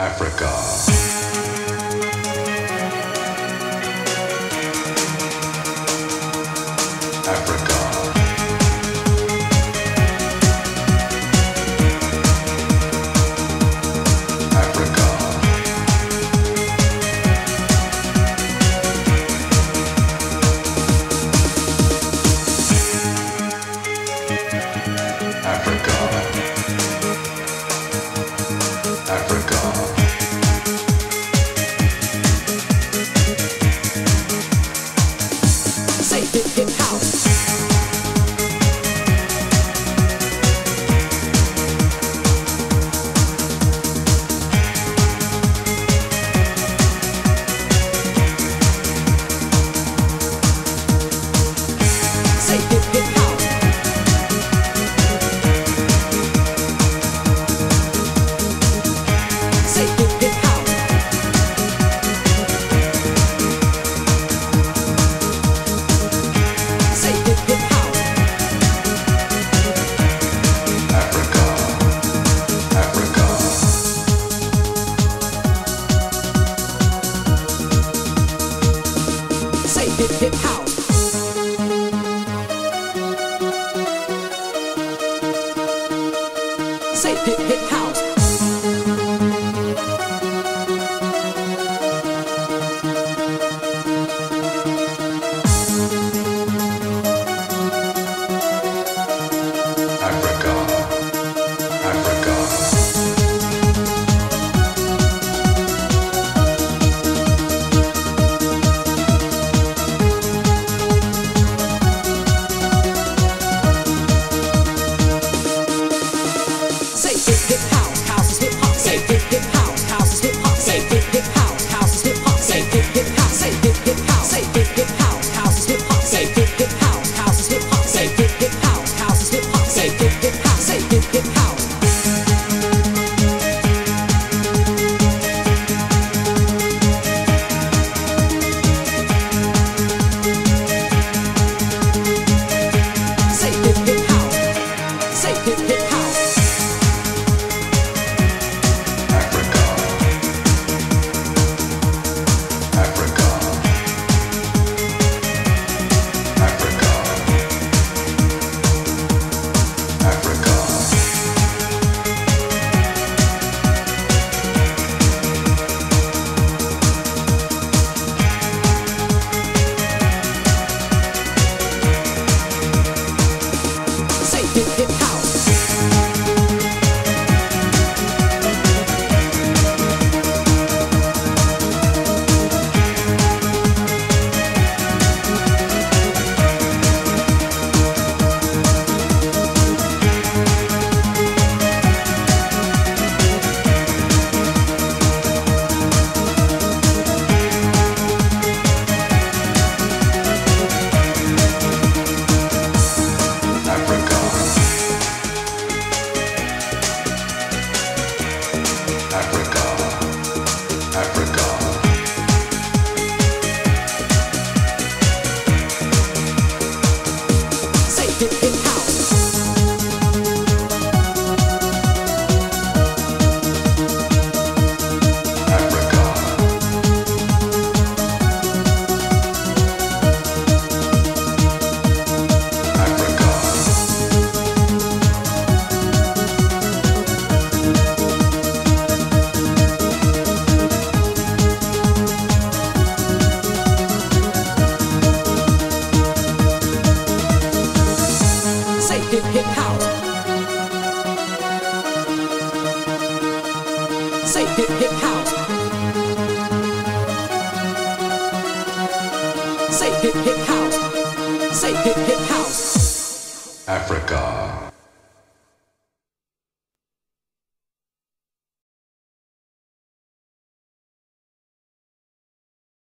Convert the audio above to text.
Africa. Africa. Africa. Africa. Africa. Say hip hip house. Say hip hip house. Say hip hip house. Say hip hip house. Africa. Africa. Say hip hip house. Say hip hip house. Africa. Africa. Say hip hip house. House is hip hop. Say hip hip house. House is hip hop. Say hip hip house. House is hip hop. Say hip hip house. Say hip hip house. Say hip hip house. House is hip hop. Say hip hip house. House is hip hop. Say hip hip house. House is hip hop. Say hip hip house. Say hip hip house. Say hip hip house. Say hip hip house. Africa. Africa. Africa. Africa. Say hip hip house. Africa. Africa. Africa. Say hip hip house. Africa. Africa. Say hip hip house. Say hip hip house. Say hip hip house. Say hip hip house. Africa.